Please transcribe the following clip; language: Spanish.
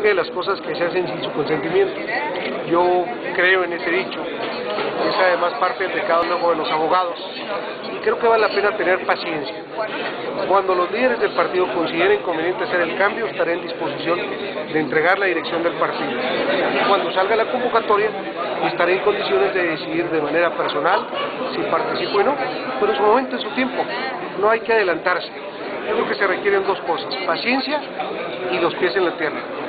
de las cosas que se hacen sin su consentimiento. Yo creo en ese dicho, es además parte del pecado luego de los abogados, y creo que vale la pena tener paciencia. Cuando los líderes del partido consideren conveniente hacer el cambio, estaré en disposición de entregar la dirección del partido. Y cuando salga la convocatoria, estaré en condiciones de decidir de manera personal si participo o no, pero en su momento, en su tiempo, no hay que adelantarse. Yo creo que se requieren dos cosas: paciencia y los pies en la tierra.